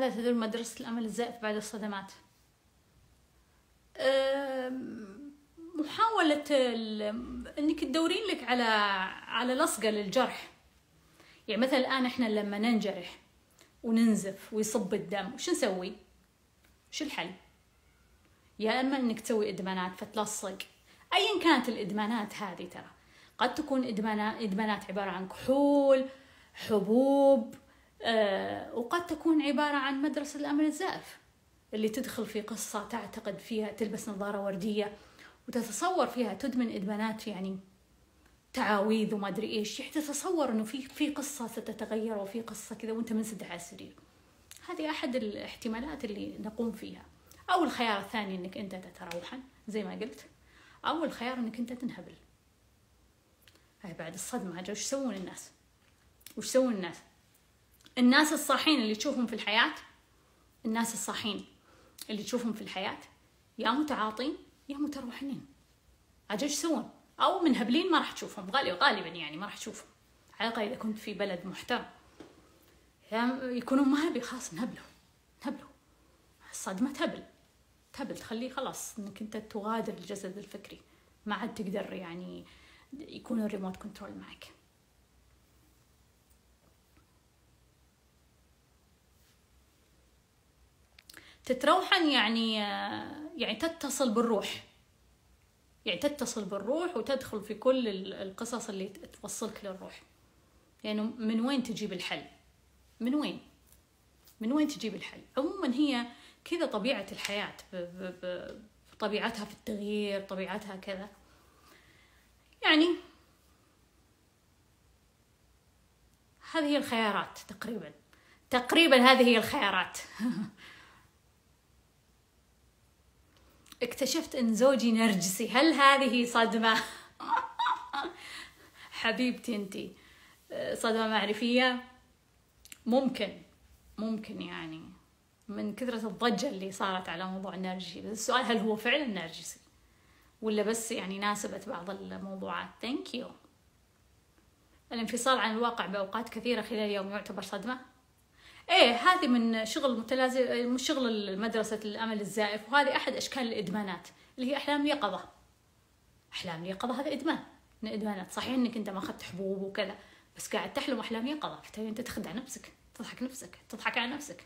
ماذا تدل مدرسة الأمل الزائف بعد الصدمات؟ محاولة انك تدورين لك على لصقة للجرح. يعني مثلا الآن احنا لما ننجرح وننزف ويصب الدم وش نسوي؟ وش الحل؟ يا اما انك تسوي ادمانات فتلصق. ايا كانت الادمانات هذه، ترى قد تكون ادمانات عبارة عن كحول، حبوب، وقد تكون عبارة عن مدرسة الأمل الزائف اللي تدخل في قصة تعتقد فيها تلبس نظارة وردية وتتصور فيها تدمن إدمانات، يعني تعاويذ وما أدري إيش، يعني تتصور إنه في قصة ستتغير وفي قصة كذا وأنت منسدح على السرير. هذه أحد الاحتمالات اللي نقوم فيها. أو الخيار الثاني إنك أنت تتروحن زي ما قلت، أو الخيار إنك أنت تنهبل. هاي بعد الصدمة هذا وش يسوون الناس؟ وش يسوون الناس؟ الناس الصاحين اللي تشوفهم في الحياة، الناس الصاحين اللي تشوفهم في الحياة يا متعاطين يا متروحنين. عاد ايش يسوون؟ او منهبلين ما راح تشوفهم غالبا، يعني ما راح تشوفهم، على الاقل اذا كنت في بلد محترم. يكونوا مهبي، خلاص نهبلوا. الصدمة تهبل تخليه خلاص انك انت تغادر الجسد الفكري، ما عاد تقدر يعني يكون الريموت كنترول معك. تتروحن يعني تتصل بالروح، يعني تتصل بالروح وتدخل في كل القصص اللي توصلك للروح. يعني من وين تجيب الحل؟ من وين تجيب الحل؟ عموما هي كذا طبيعة الحياة، طبيعتها في التغيير، طبيعتها كذا. يعني هذه هي الخيارات تقريبا هذه هي الخيارات. اكتشفت ان زوجي نرجسي، هل هذه صدمة؟ حبيبتي انتي، صدمة معرفية؟ ممكن يعني من كثرة الضجة اللي صارت على موضوع النرجسي. بس السؤال هل هو فعلا نرجسي ولا بس يعني ناسبت بعض الموضوعات؟ ثانك يو. الانفصال عن الواقع بأوقات كثيرة خلال اليوم يعتبر صدمة؟ ايه، هذه من شغل متلازم، مش شغل مدرسة الأمل الزائف، وهذه أحد أشكال الإدمانات اللي هي أحلام اليقظة. أحلام اليقظة هذا إدمان من الإدمانات. صحيح إنك أنت ما أخذت حبوب وكذا، بس قاعد تحلم أحلام يقظة، فبالتالي أنت تخدع نفسك، تضحك على نفسك.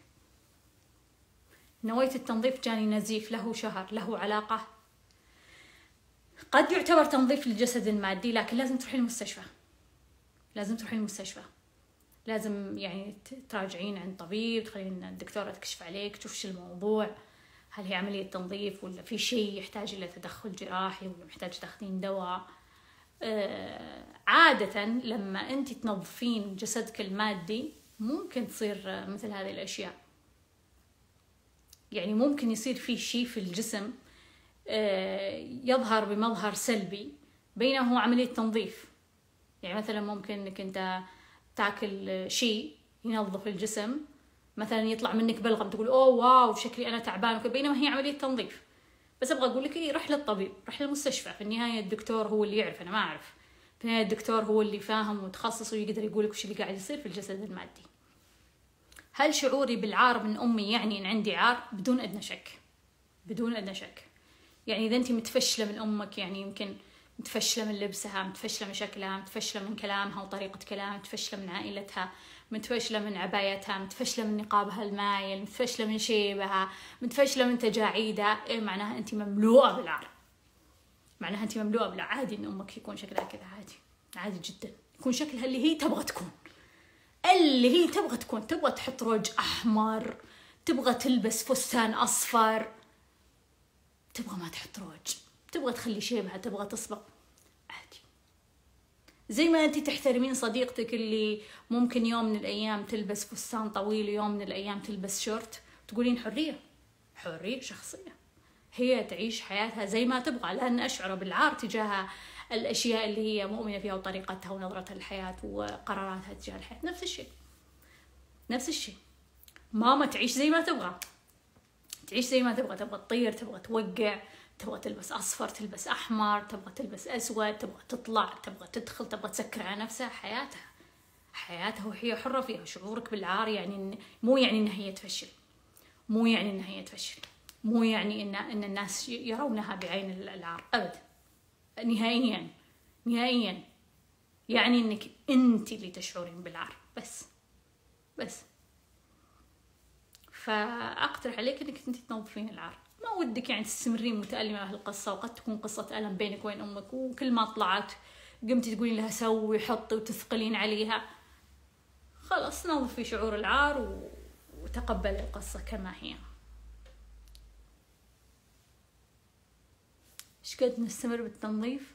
نويت التنظيف جاني نزيف له شهر، له علاقة؟ قد يعتبر تنظيف للجسد المادي، لكن لازم تروحين المستشفى. لازم يعني تراجعين عند طبيب، تخلين الدكتورة تكشف عليك، تشوف شو الموضوع، هل هي عملية تنظيف ولا في شيء يحتاج إلى تدخل جراحي ولا محتاج تاخذين دواء. عادة لما أنت تنظفين جسدك المادي ممكن تصير مثل هذه الأشياء. يعني ممكن يصير في شيء في الجسم يظهر بمظهر سلبي بينما هو عملية تنظيف. يعني مثلا ممكن انك انت تاكل شيء ينظف الجسم، مثلا يطلع منك بلغم تقول اوه واو شكلي انا تعبان وكذا، بينما هي عملية تنظيف. بس ابغى اقول لك روح للطبيب، روح للمستشفى، في النهاية الدكتور هو اللي يعرف، انا ما اعرف. في النهاية الدكتور هو اللي فاهم ومتخصص ويقدر يقول لك وش اللي قاعد يصير في الجسد المادي. هل شعوري بالعار من امي يعني ان عندي عار؟ بدون ادنى شك. يعني اذا انت متفشله من امك، يعني يمكن متفشله من لبسها، متفشله من شكلها، متفشله من كلامها وطريقه كلامها، متفشله من عائلتها، متفشله من عبايتها، متفشله من نقابها المايل، متفشله من شيبها، متفشله من تجاعيدها، إيه معناها انت مملوءه بالعار. عادي ان امك يكون شكلها كذا، عادي جدا يكون شكلها اللي هي تبغى تكون، تبغى تحط روج احمر، تبغى تلبس فستان اصفر، تبغى ما تحط روج، تبغى تخلي شيبها، تبغى تصبغ، عادي. زي ما انتي تحترمين صديقتك اللي ممكن يوم من الايام تلبس فستان طويل ويوم من الايام تلبس شورت، تقولين حرية شخصية، هي تعيش حياتها زي ما تبغى، لأن أشعر بالعار تجاه الأشياء اللي هي مؤمنة فيها وطريقتها ونظرتها للحياة وقراراتها تجاه الحياة. نفس الشيء. ماما تعيش زي ما تبغى، تبغى تطير، تبغى توقع، تبغى تلبس أصفر، تلبس أحمر، تبغى تلبس أسود، تبغى تطلع، تبغى تدخل، تبغى تسكر على نفسها. حياتها وهي حرة فيها. شعورك بالعار يعني مو يعني إن هي تفشل، مو يعني انها هي تفشل، مو يعني ان الناس يرونها بعين العار ابدا، نهائيا نهائيا. يعني انك انت اللي تشعرين بالعار بس. فاقترح عليك انك انت تنظفين العار. ما ودك يعني تستمرين متألمة بهالقصة، وقد تكون قصة ألم بينك وبين أمك، وكل ما طلعت قمتي تقولين لها سوي حطي وتثقلين عليها. خلاص نظفي شعور العار وتقبلي القصة كما هي. ايش قد نستمر بالتنظيف؟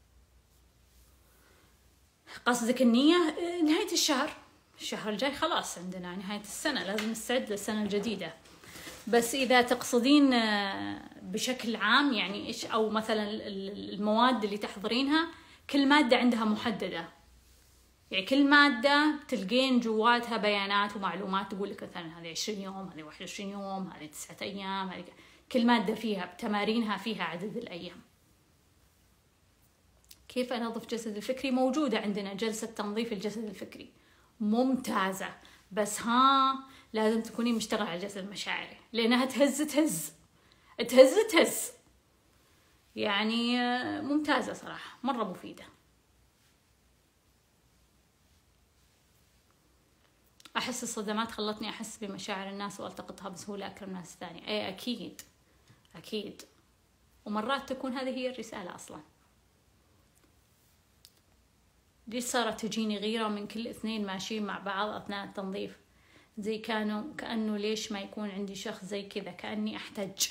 قصدك النية نهاية الشهر الجاي خلاص عندنا نهاية السنة، لازم نستعد للسنة الجديدة. بس إذا تقصدين بشكل عام يعني إيش، أو مثلا المواد اللي تحضرينها كل مادة عندها محددة، يعني كل مادة تلقين جواتها بيانات ومعلومات تقولك مثلا هذه 20 يوم، هذه 21 يوم، هذه 9 أيام، هذه كل مادة فيها تمارينها فيها عدد الأيام. كيف أنظف جسد الفكري؟ موجودة عندنا جلسة تنظيف الجسد الفكري ممتازة، بس لازم تكوني مشتغل على الجسد المشاعري، لأنها تهز يعني ممتازة صراحة، مرة مفيدة. أحس الصدمات خلتني أحس بمشاعر الناس وألتقطها بسهولة أكثر من الناس الثانية. أي أكيد. ومرات تكون هذه هي الرسالة أصلا. ليش صارت تجيني غيرة من كل اثنين ماشيين مع بعض أثناء التنظيف؟ زي كأنه ليش ما يكون عندي شخص زي كذا، كأني أحتاج.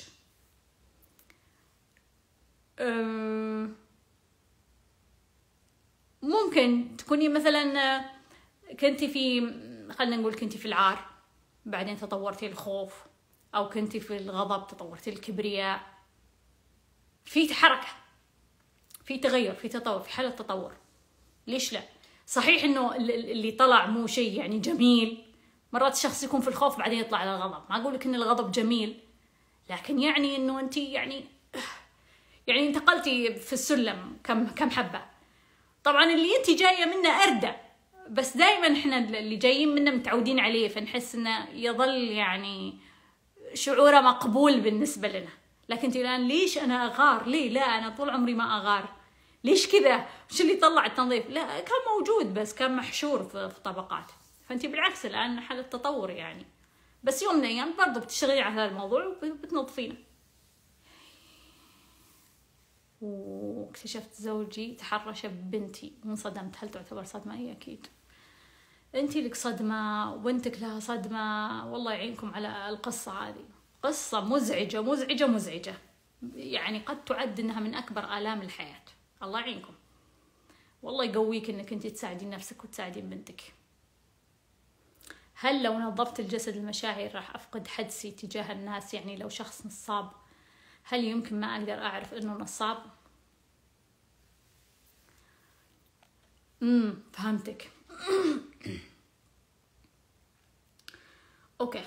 ممكن تكوني مثلا كنتي خلينا نقول كنتي في العار، بعدين تطورتي الخوف، أو كنتي في الغضب تطورتي الكبرياء. في حركة، في تغير، في تطور، في حالة تطور. ليش لا؟ صحيح إنه اللي طلع مو شيء يعني جميل. مرات الشخص يكون في الخوف بعدين يطلع على الغضب. ما أقولك إن الغضب جميل، لكن يعني إنه أنت يعني انتقلتي في السلم كم حبة. طبعا اللي أنت جاية منه أردى، بس دائما إحنا اللي جايين منه متعودين عليه، فنحس إنه يظل يعني شعوره مقبول بالنسبة لنا. لكن أنت الآن ليش أنا أغار؟ ليه؟ لا، أنا طول عمري ما أغار. ليش كذا؟ وش اللي طلع التنظيف؟ لا، كان موجود بس كان محشور في طبقات. فأنت بالعكس الآن حالة تطور يعني. بس يوم من الأيام برضو بتشتغلي على هذا الموضوع وبتنظفينه. واكتشفت زوجي تحرش ببنتي وانصدمت. هل تعتبر صدمة؟ أي أكيد. أنتي لك صدمة وبنتك لها صدمة. والله يعينكم على القصة هذه. قصة مزعجة يعني قد تعد أنها من أكبر آلام الحياة. الله يعينكم. والله يقويك أنك أنت تساعدين نفسك وتساعدين بنتك. هل لو نظفت الجسد المشاعري راح أفقد حدسي تجاه الناس؟ يعني لو شخص نصاب، هل يمكن ما أقدر أعرف أنه نصاب؟ فهمتك. أوكي،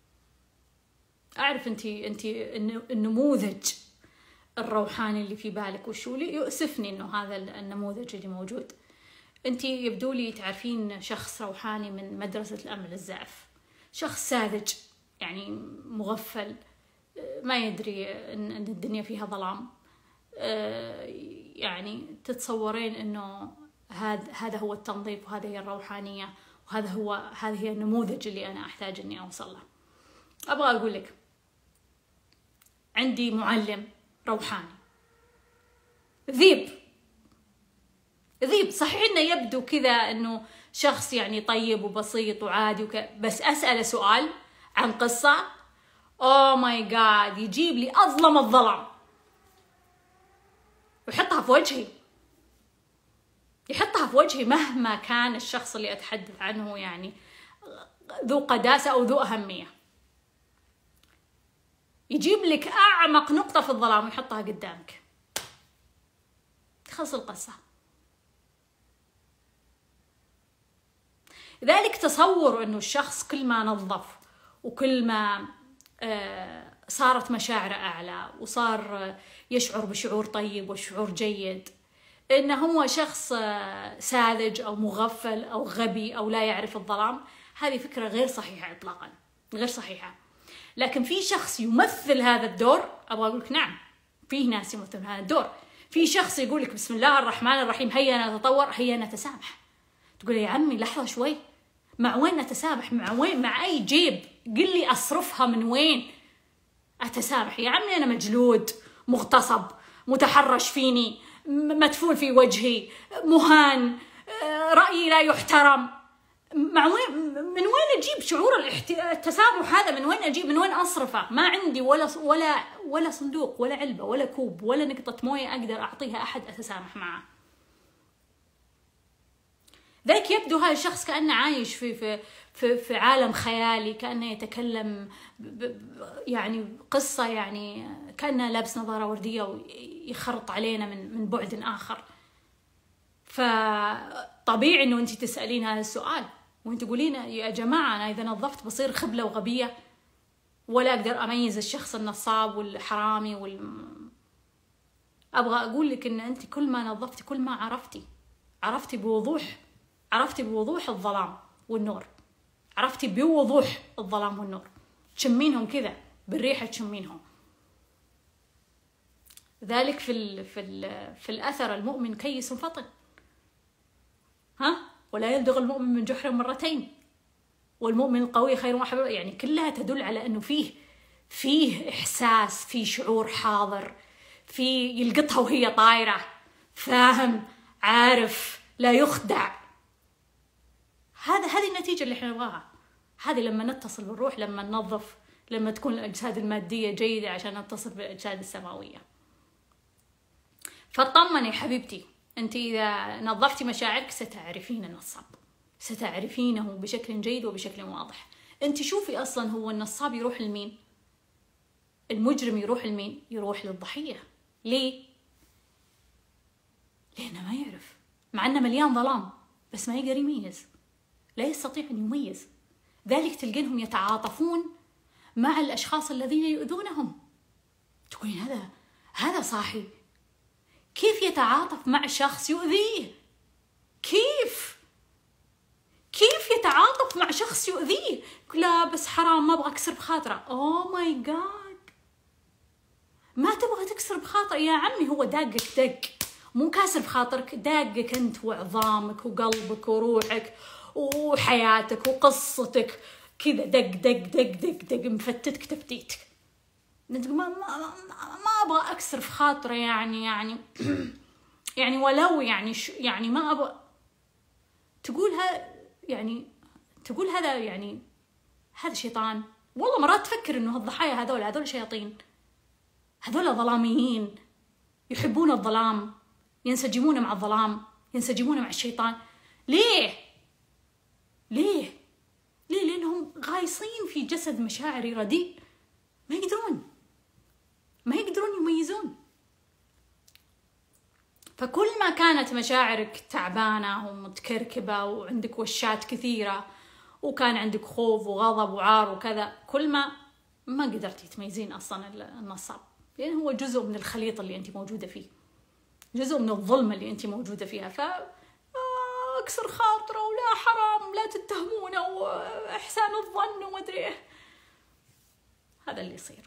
أعرف أنت النموذج الروحاني اللي في بالك وشو لي يؤسفني إنه هذا النموذج اللي موجود. أنت يبدو لي تعرفين شخص روحاني من مدرسة الأمل الزائف، شخص ساذج يعني مغفل، ما يدري إن الدنيا فيها ظلام. يعني تتصورين إنه هذا هو التنظيف، وهذا هي الروحانية، هذه هي النموذج اللي أنا أحتاج إني أوصل له. أبغى أقول لك عندي معلم روحاني ذيب. صحيح إنه يبدو كذا إنه شخص يعني طيب وبسيط وعادي بس أسأله سؤال عن قصة، أوه ماي جاد، يجيب لي أظلم الظلام ويحطها في وجهي، مهما كان الشخص اللي أتحدث عنه يعني ذو قداسة أو ذو أهمية. يجيب لك أعمق نقطة في الظلام ويحطها قدامك، تخلص القصة. لذلك تصور أنه الشخص كل ما نظف وكل ما صارت مشاعره أعلى وصار يشعر بشعور طيب وشعور جيد، إنه هو شخص ساذج أو مغفل أو غبي أو لا يعرف الظلام. هذه فكرة غير صحيحة إطلاقا، غير صحيحة. لكن في شخص يمثل هذا الدور، ابغى اقول لك نعم فيه ناس يمثلون هذا الدور. في شخص يقول لك بسم الله الرحمن الرحيم هيا نتطور، هيا نتسامح. تقول يا عمي لحظه شوي، مع وين نتسامح؟ مع وين؟ مع اي جيب؟ قل لي اصرفها من وين اتسامح؟ يا عمي انا مجلود، مغتصب، متحرش فيني، مدفون في وجهي، مهان، رايي لا يحترم. مع وين؟ من وين اجيب شعور التسامح هذا؟ من وين اجيب؟ من وين اصرفه؟ ما عندي ولا صندوق ولا علبه ولا كوب ولا نقطه مويه اقدر اعطيها احد اتسامح معه. ذلك يبدو هذا الشخص كأنه عايش في عالم خيالي، كأنه يتكلم يعني قصة، يعني كأنه لابس نظارة وردية ويخرط علينا من بعد آخر. فطبيعي إنه أنت تسألين هذا السؤال وأنت تقولين يا جماعة أنا إذا نظفت بصير خبلة وغبية، ولا أقدر أميز الشخص النصاب والحرامي أبغى أقول لك إن أنت كل ما نظفتي كل ما عرفتي بوضوح الظلام والنور، عرفتي بوضوح الظلام والنور، تشمينهم كذا بالريحة تشمينهم. ذلك في الأثر المؤمن كيس فطن، ولا يلدغ المؤمن من جحر مرتين، والمؤمن القوي خير وحبيب. يعني كلها تدل على أنه فيه إحساس، فيه شعور حاضر، فيه يلقطها وهي طايرة، فاهم، عارف، لا يخدع. هذه النتيجة اللي احنا نبغاها. هذه لما نتصل بالروح، لما ننظف، لما تكون الأجساد المادية جيدة عشان نتصل بالأجساد السماوية. فاطمني حبيبتي، أنت إذا نظفتي مشاعرك ستعرفين النصاب، ستعرفينه بشكل جيد وبشكل واضح. أنت شوفي أصلا هو النصاب يروح لمين؟ المجرم يروح لمين؟ يروح للضحية. ليه؟ لأنه ما يعرف، مع أنه مليان ظلام، بس ما يقدر يميز، لا يستطيع أن يميز. ذلك تلقينهم يتعاطفون مع الأشخاص الذين يؤذونهم. تقولين هذا صاحي، كيف يتعاطف مع شخص يؤذيه؟ كيف يتعاطف مع شخص يؤذيه؟ لا بس حرام، ما أبغى أكسر بخاطره. أوه ماي جاد، ما تبغى تكسر بخاطره يا عمي، هو دق مو كاسر بخاطرك، داقك أنت وعظامك وقلبك وروحك وحياتك وقصتك كذا، دق مفتتك تفتيتك. ما ابغى اكسر في خاطره، يعني ولو يعني ما ابغى تقول هذا، يعني هذا شيطان. والله مرات تفكر انه الضحايا هذول شياطين، هذول ظلاميين، يحبون الظلام، ينسجمون مع الظلام، ينسجمون مع الشيطان. ليه؟ لأنهم غايصين في جسد مشاعري رديء، ما يقدرون يميزون. فكل ما كانت مشاعرك تعبانة ومتكركبة وعندك وشات كثيرة وكان عندك خوف وغضب وعار وكذا، كل ما قدرتي تميزين أصلا النصاب، لأن هو جزء من الخليط اللي أنت موجودة فيه، جزء من الظلمة اللي أنت موجودة فيها. اكسر خاطره، ولا حرام، لا تتهمونه، واحسان الظن وما ادري ايه. هذا اللي يصير.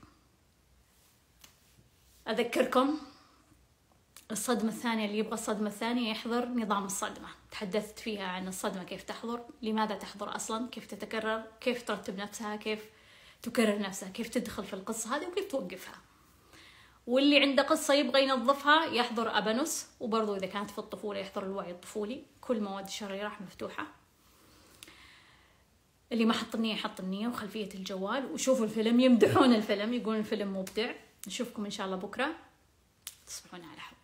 اذكركم الصدمة الثانية، اللي يبغى الصدمة الثانية يحضر نظام الصدمة، تحدثت فيها عن الصدمة، كيف تحضر، لماذا تحضر اصلا، كيف تتكرر، كيف ترتب نفسها، كيف تكرر نفسها، كيف تدخل في القصة هذه وكيف توقفها. واللي عنده قصة يبغى ينظفها يحضر أبانوس، وبرضو إذا كانت في الطفولة يحضر الوعي الطفولي، كل مواد الشريرة مفتوحة. اللي ما حط النية يحط النية وخلفية الجوال، وشوفوا الفيلم، يمدحون الفيلم، يقولون الفيلم مبدع. نشوفكم إن شاء الله بكرة، تصبحون على خير.